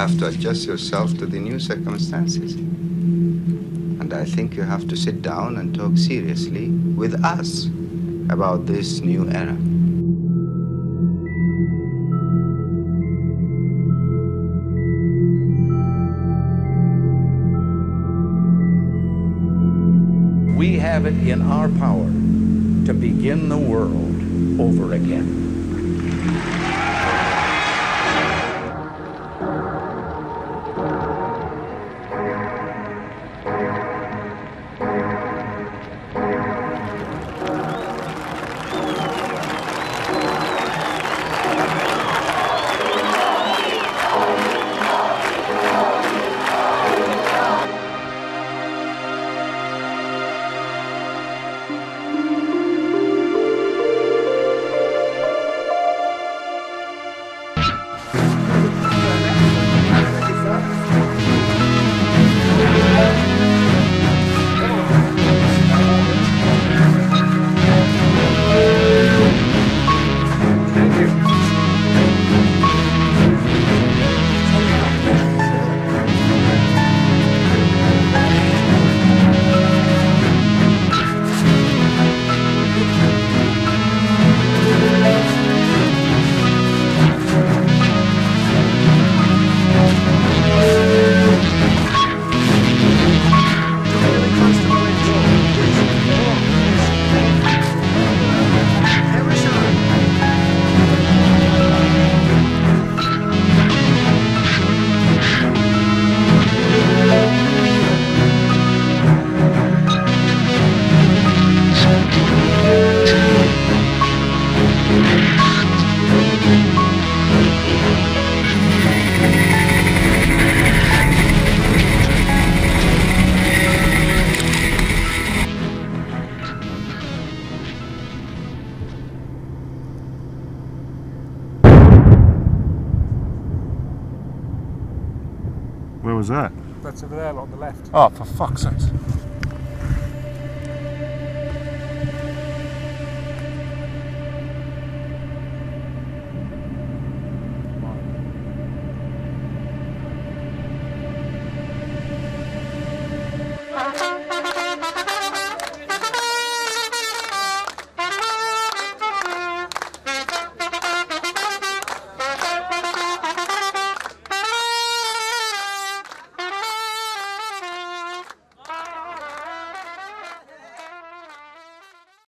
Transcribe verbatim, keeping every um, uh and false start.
have to adjust yourself to the new circumstances. And I think you have to sit down and talk seriously with us about this new era. We have it in our power to begin the world over again. Where was that? That's over there on the left. Oh, for fuck's sake.